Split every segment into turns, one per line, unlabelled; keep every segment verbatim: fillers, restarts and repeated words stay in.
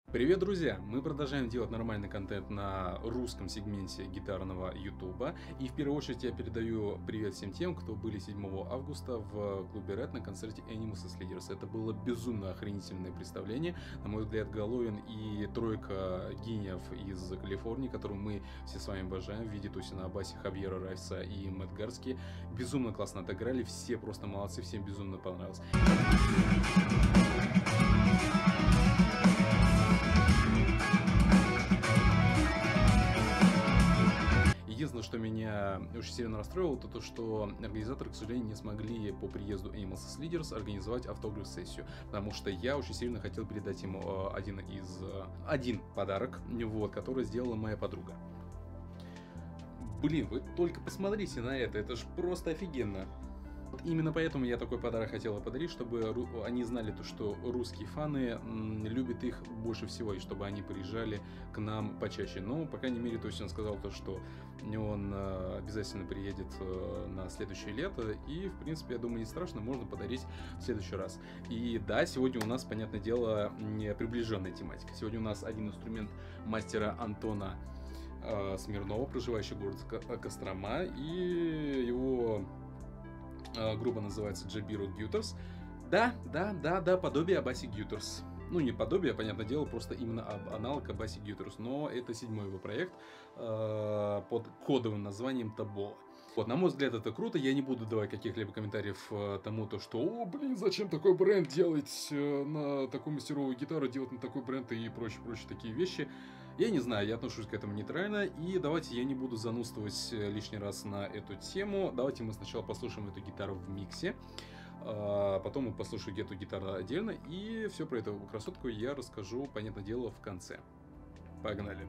Привет, друзья! Мы продолжаем делать нормальный контент на русском сегменте гитарного ютуба. И в первую очередь я передаю привет всем тем, кто были седьмого августа в клубе Red на концерте Animals as Leaders. Это было безумно охренительное представление. На мой взгляд, Головин и тройка гениев из Калифорнии, которую мы все с вами обожаем, в виде Туси на басе, Хавьера Райса и Мэтт Гарски, безумно классно отыграли. Все просто молодцы, всем безумно понравилось. Единственное, что меня очень сильно расстроило, это то, что организаторы, к сожалению, не смогли по приезду Animals as Leaders организовать автограф-сессию, потому что я очень сильно хотел передать ему один из... один подарок, вот, который сделала моя подруга. Блин, вы только посмотрите на это, это ж просто офигенно. Именно поэтому я такой подарок хотела подарить, чтобы они знали то, что русские фаны любят их больше всего, и чтобы они приезжали к нам почаще. Но, по крайней мере, то есть он сказал то, что он обязательно приедет на следующее лето, и, в принципе, я думаю, не страшно, можно подарить в следующий раз. И да, сегодня у нас, понятное дело, не приближенная тематика. Сегодня у нас один инструмент мастера Антона Смирнова, проживающий в городе Кострома, и его... группа называется Jabiro Guitars. Да, да, да, да, подобие Абаси Guitars. Ну, не подобие, понятное дело, просто именно аналог Абаси Guitars. Но это седьмой его проект э, под кодовым названием Taboola. Вот, на мой взгляд, это круто. Я не буду давать каких-либо комментариев э, тому, то, что «О, блин, зачем такой бренд делать э, на такую мастеровую гитару, делать на такой бренд» и прочие-прочие такие вещи. Я не знаю, я отношусь к этому нейтрально, и давайте я не буду занудствовать лишний раз на эту тему. Давайте мы сначала послушаем эту гитару в миксе, а потом мы послушаем эту гитару отдельно, и все про эту красотку я расскажу, понятное дело, в конце. Погнали!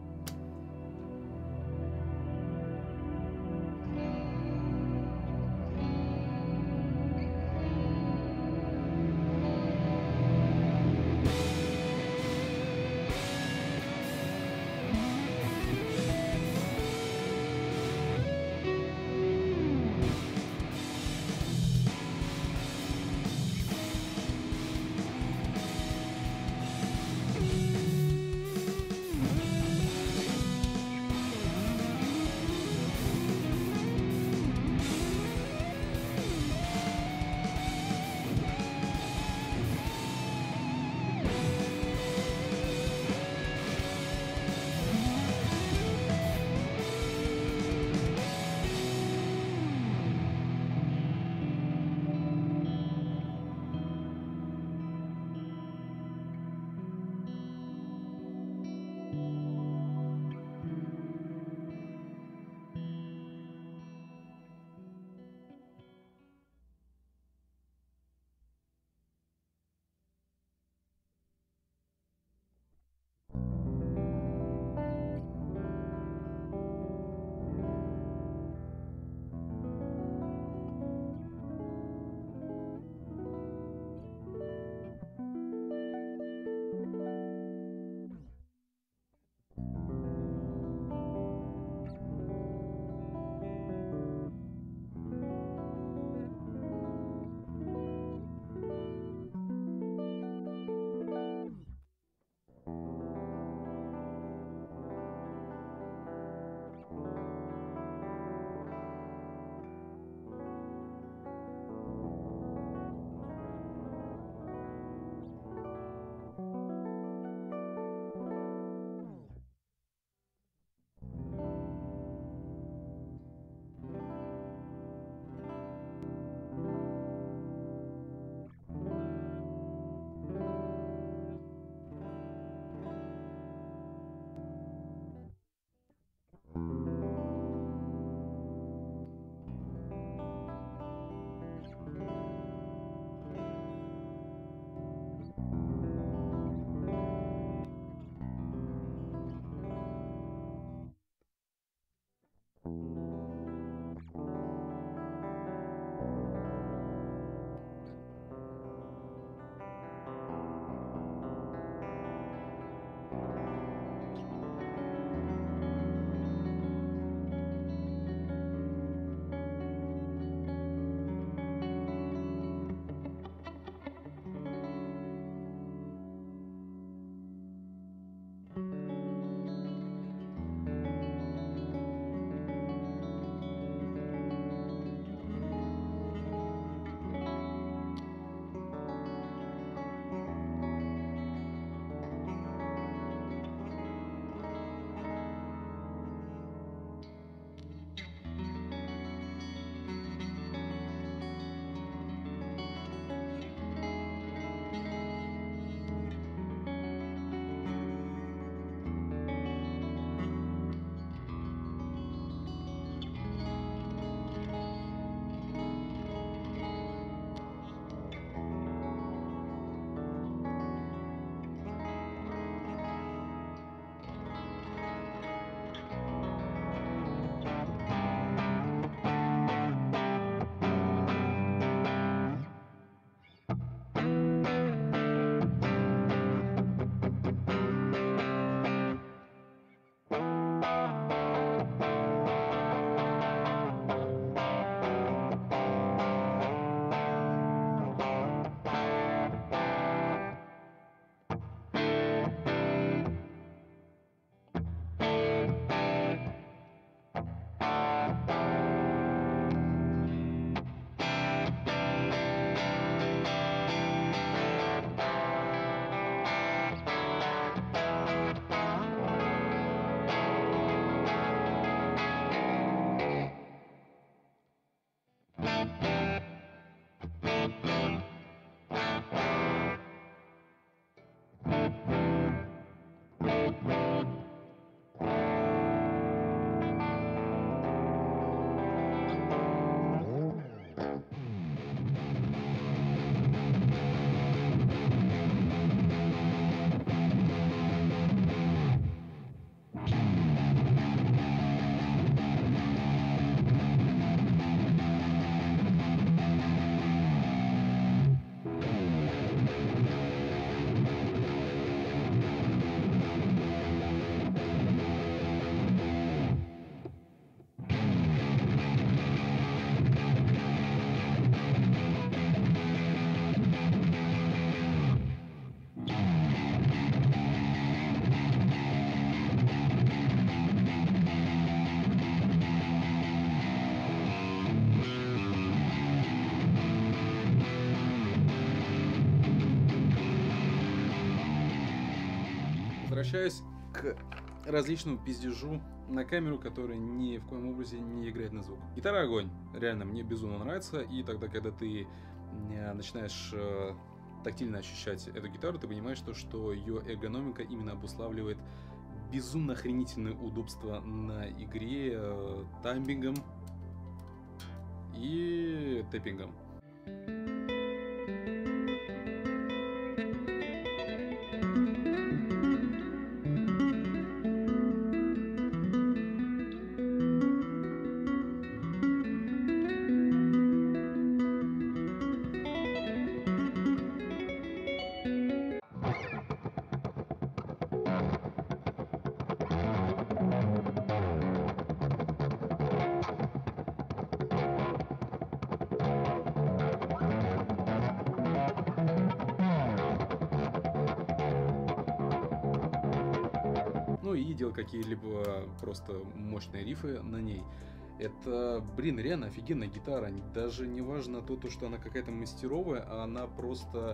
Возвращаюсь к различному пиздежу на камеру, который ни в коем образе не играет на звук. Гитара огонь. Реально, мне безумно нравится. И тогда, когда ты начинаешь э, тактильно ощущать эту гитару, ты понимаешь, то, что ее эргономика именно обуславливает безумно охренительное удобство на игре э, таймингом и тэппингом. Ну и делал какие-либо просто мощные рифы на ней. Это, блин, реально офигенная гитара. Даже не важно то, то, что она какая-то мастеровая, а она просто...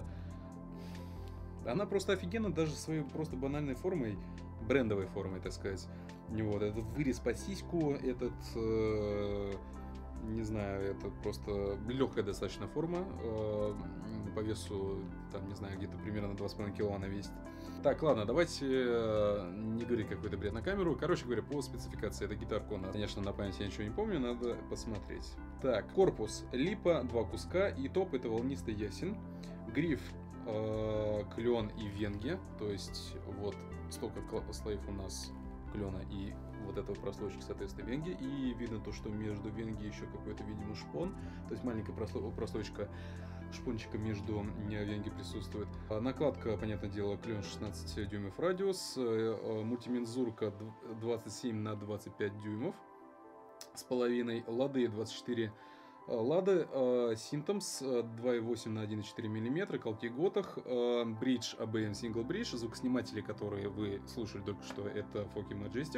Она просто офигенна даже своей просто банальной формой, брендовой формой, так сказать. Вот, этот вырез по сиську, этот... Э, не знаю, это просто легкая достаточно форма. Э, по весу, там, не знаю, где-то примерно два с половиной кило она весит. Так, ладно, давайте э, не говорить какой-то бред на камеру. Короче говоря, по спецификации, эта гитарка у нас, конечно, на память я ничего не помню, надо посмотреть. Так, корпус липа, два куска, и топ это волнистый ясень. Гриф э, клен и венги, то есть вот столько слоев у нас клена и вот этого прослойки, соответственно, венги. И видно то, что между венги еще какой-то, видимо, шпон, то есть маленькая прослойка шпончика между венги присутствует. Накладка, понятное дело, клен шестнадцать дюймов радиус, мультимензурка двадцать семь на двадцать пять дюймов с половиной, лады двадцать четыре лады, Синтомс два и восемь на один и четыре миллиметра, колки Готах, бридж эй би эм Single Bridge, звукосниматели, которые вы слушали только что, это Foki Majestic.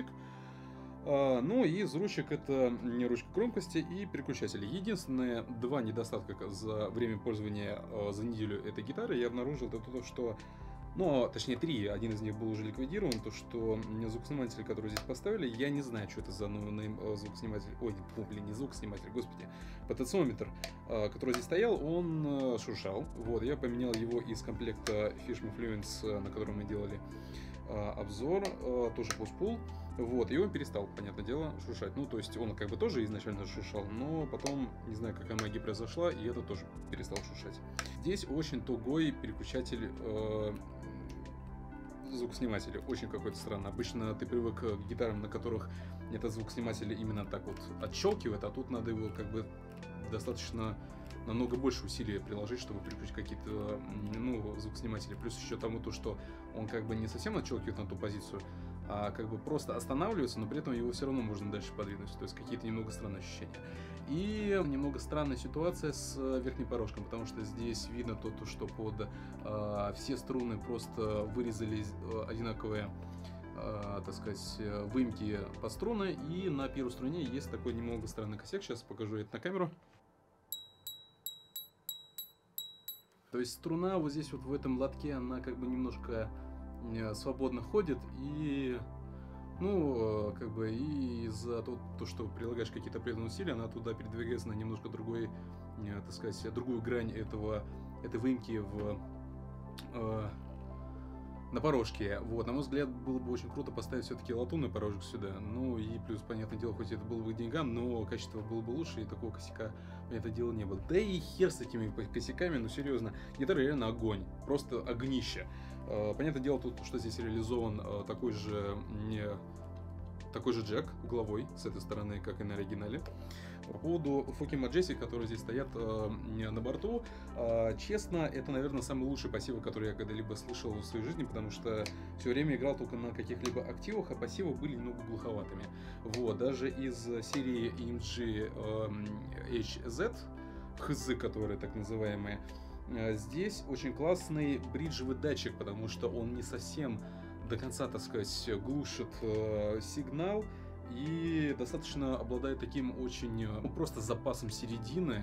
Ну и из ручек это ручка громкости и переключатели. Единственное, два недостатка за время пользования за неделю этой гитары я обнаружил, это то, что, ну, точнее три, один из них был уже ликвидирован, то, что звукосниматель, который здесь поставили, я не знаю, что это за новый звукосниматель, ой, не, блин, не звукосниматель, господи, потенциометр, который здесь стоял, он шуршал, вот, я поменял его из комплекта Fishman Fluence, на котором мы делали обзор, тоже пуш-пул. Вот, и он перестал, понятное дело, шуршать. Ну, то есть он как бы тоже изначально шуршал, но потом, не знаю, какая магия произошла, и это тоже перестал шуршать. Здесь очень тугой переключатель э, звукоснимателя, очень какой-то странный. Обычно ты привык к гитарам, на которых этот звукосниматель именно так вот отщелкивает, а тут надо его как бы достаточно намного больше усилий приложить, чтобы переключить какие-то, ну, звукосниматели. Плюс еще тому то, что он как бы не совсем отщелкивает на ту позицию, а как бы просто останавливается, но при этом его все равно можно дальше подвинуть. То есть какие-то немного странные ощущения. И немного странная ситуация с верхним порожком, потому что здесь видно то, то что под э, все струны просто вырезали э, одинаковые, э, так сказать, выемки под струны, и на первой струне есть такой немного странный косяк. Сейчас покажу это на камеру. То есть струна вот здесь вот в этом лотке, она как бы немножко свободно ходит, и ну, как бы и из-за того, то, что прилагаешь какие-то определенные усилия, она туда передвигается на немножко другой, так сказать, другую грань этого, этой выемки в, э, на порожке. Вот, на мой взгляд, было бы очень круто поставить все-таки латунный порожек сюда. Ну и плюс, понятное дело, хоть это было бы деньгам, но качество было бы лучше, и такого косяка это дело не было. Да и хер с этими косяками, ну серьезно, гитара реально огонь, просто огнище. Понятное дело, тут, что здесь реализован такой же, не, такой же джек угловой с этой стороны, как и на оригинале. По поводу Foki Majestic, которые здесь стоят э, на борту, э, честно, это, наверное, самый лучший пассив, который я когда-либо слышал в своей жизни, потому что все время играл только на каких-либо активах, а пассивы были немного глуховатыми. Вот, даже из серии и эм джи э, эйч зет, эйч зет, которые так называемые, здесь очень классный бриджевый датчик, потому что он не совсем до конца, так сказать, глушит э, сигнал и достаточно обладает таким очень, ну, просто запасом середины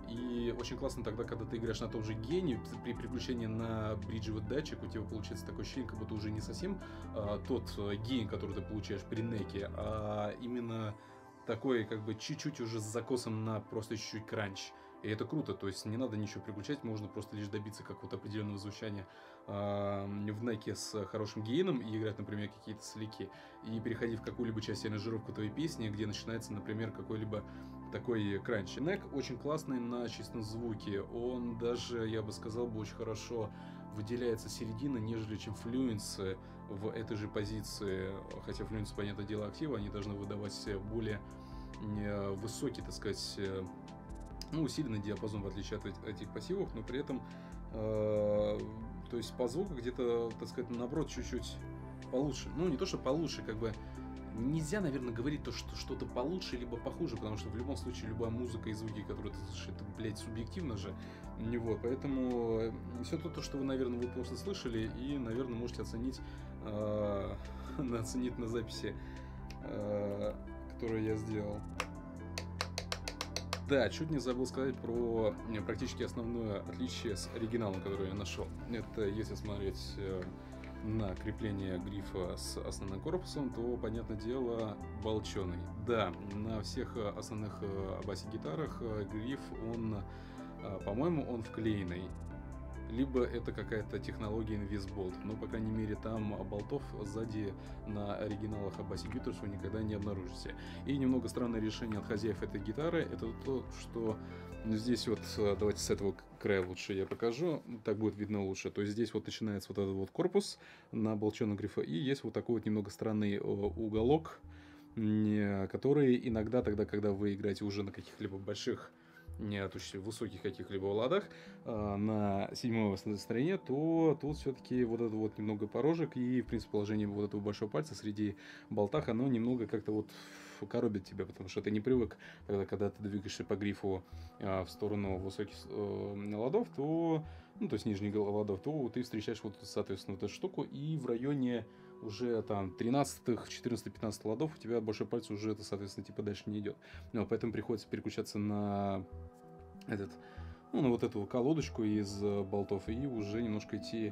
И очень классно тогда, когда ты играешь на том же гене, при переключении на бриджевый датчик у тебя получается такое ощущение, как будто уже не совсем а, тот гейн, который ты получаешь при неке, а именно такой как бы чуть-чуть уже с закосом на просто чуть-чуть кранч. И это круто, то есть не надо ничего переключать, можно просто лишь добиться какого-то определенного звучания э, в неке с хорошим гейном и играть, например, какие-то слики, и переходить в какую-либо часть аранжировку твоей песни, где начинается, например, какой-либо такой кранч. Нек очень классный на чистом звуке, он даже, я бы сказал, бы очень хорошо выделяется середина, нежели чем флюенсы в этой же позиции, хотя флюенсы, понятное дело, активы, они должны выдавать более высокий, так сказать, ну, усиленный диапазон, в отличие от этих пассивов, но при этом, э, то есть по звуку где-то, так сказать, наоборот, чуть-чуть получше. Ну, не то, что получше, как бы, нельзя, наверное, говорить то, что что-то получше, либо похуже, потому что в любом случае любая музыка и звуки, которые ты слышишь, это, блядь, субъективно же. Не вот, поэтому все то, что вы, наверное, вы просто слышали, и, наверное, можете оценить, э, оценить на записи, э, которую я сделал. Да, чуть не забыл сказать про практически основное отличие с оригиналом, который я нашел. Это если смотреть на крепление грифа с основным корпусом, то, понятное дело, болченый. Да, на всех основных баси-гитарах гриф, он, по-моему, он вклеенный. Либо это какая-то технология инвизболт, но, по крайней мере, там болтов сзади на оригиналах Bass Guitars вы никогда не обнаружите. И немного странное решение от хозяев этой гитары, это то, что здесь вот, давайте с этого края лучше я покажу, так будет видно лучше. То есть здесь вот начинается вот этот вот корпус на болченом грифе, и есть вот такой вот немного странный уголок, который иногда тогда, когда вы играете уже на каких-либо больших, не то есть высоких каких-либо ладах э, на седьмой стороне, то тут все-таки вот этот вот немного порожек и, в принципе, положение вот этого большого пальца среди болтах, оно немного как-то вот коробит тебя, потому что ты не привык, когда, когда ты двигаешься по грифу э, в сторону высоких э, ладов, то, ну, то есть нижних ладов, то ты встречаешь вот, соответственно, вот эту штуку, и в районе уже там тринадцатых, четырнадцатых, пятнадцатых ладов у тебя большой палец уже, это, соответственно, типа дальше не идет. Но поэтому приходится переключаться на этот, ну, на вот эту колодочку из болтов и уже немножко идти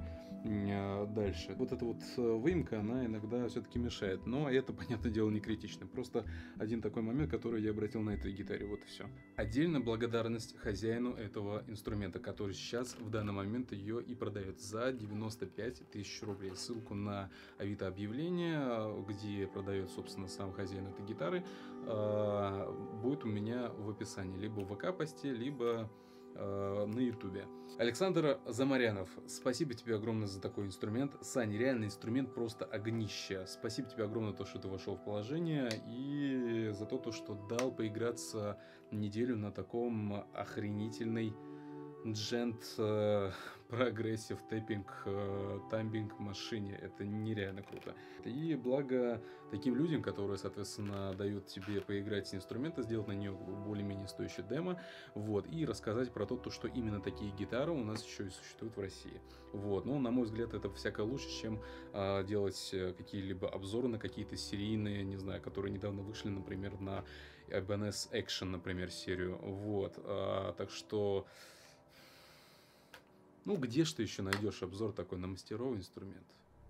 дальше. Вот эта вот выемка, она иногда все-таки мешает, но это, понятное дело, не критично. Просто один такой момент, который я обратил на этой гитаре, вот и все. Отдельная благодарность хозяину этого инструмента, который сейчас в данный момент ее и продает за девяносто пять тысяч рублей. Ссылку на Авито объявление, где продает, собственно, сам хозяин этой гитары, будет у меня в описании, либо в ВК-посте, либо на ютубе. Александр Замарянов, спасибо тебе огромное за такой инструмент. Сань, реальный инструмент просто огнище. Спасибо тебе огромное за то, что ты вошел в положение, и за то, что дал поиграться неделю на таком охренительной джент прогрессив тэппинг тамбинг машине. Это нереально круто. И благо таким людям, которые, соответственно, дают тебе поиграть с инструментом, сделать на нее более-менее стоящий демо, вот, и рассказать про то, что именно такие гитары у нас еще и существуют в России. Вот, но, на мой взгляд, это всяко лучше, чем а, делать какие-либо обзоры на какие-то серийные, не знаю, которые недавно вышли, например, на Ibanez Action, например, серию. Вот, а, так что... Ну, где ж ты еще найдешь обзор такой на мастеровый инструмент?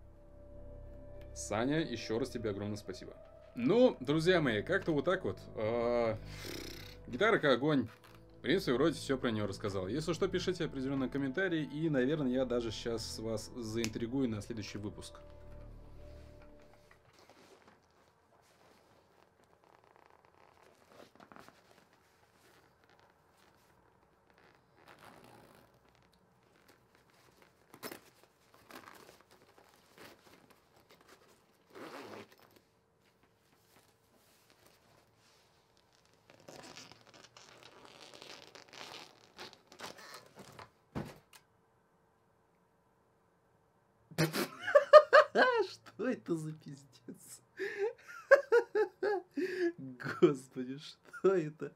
Саня, еще раз тебе огромное спасибо. Ну, друзья мои, как-то вот так вот. Э-э- гитара как огонь. В принципе, вроде все про нее рассказал. Если что, пишите определенные комментарии, и, наверное, я даже сейчас вас заинтригую на следующий выпуск. Что это за пиздец? Господи, что это?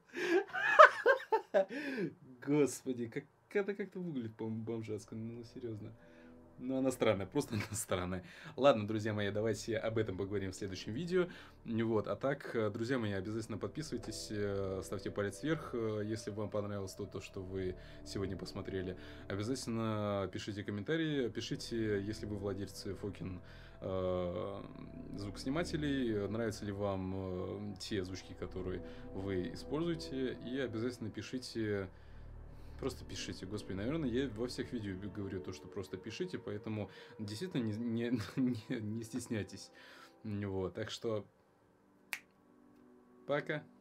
Господи, как это как-то выглядит, по-моему, бомжатско, ну серьезно. Ну, она странная, просто она странная. Ладно, друзья мои, давайте об этом поговорим в следующем видео. Вот, а так, друзья мои, обязательно подписывайтесь, э, ставьте палец вверх, э, если вам понравилось то, то, что вы сегодня посмотрели. Обязательно пишите комментарии, пишите, если вы владельцы Фокин э, звукоснимателей, нравятся ли вам э, те звучки, которые вы используете, и обязательно пишите... Просто пишите, господи, наверное, я во всех видео говорю то, что просто пишите, поэтому действительно не, не, не, не стесняйтесь. Вот, так что пока.